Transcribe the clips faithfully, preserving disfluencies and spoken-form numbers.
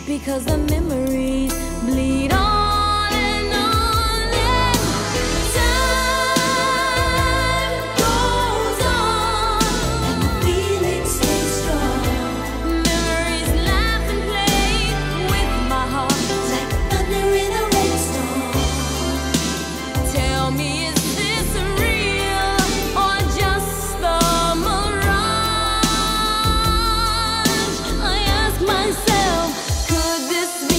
because the memories bleed on and on, and time goes on and the feelings stay strong. Memories laugh and play with my heart like thunder in a rainstorm. Tell me, is this real or just the mirage? I ask myself, could this be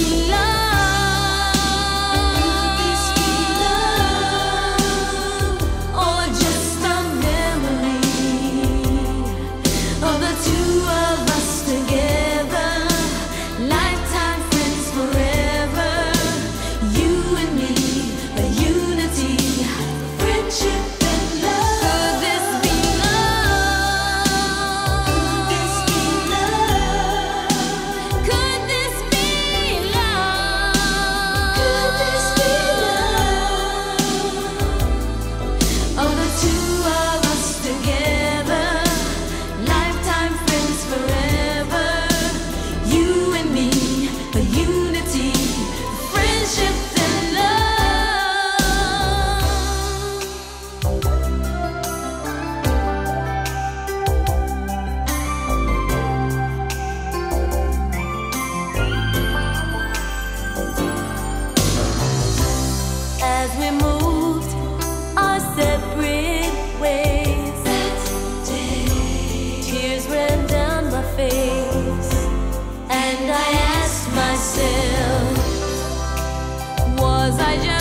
love? Could this be love? Or just a memory of the two of us together? Lifetime friends forever. You and me, a unity, friendship and love. Could this be love? Could this be love? Could this be love? Could this be love? Of the two of us together, lifetime friends forever. You and me, a unity, friendship and love. As we moved our separate ways, that day, tears ran down my face, and I asked myself, was I just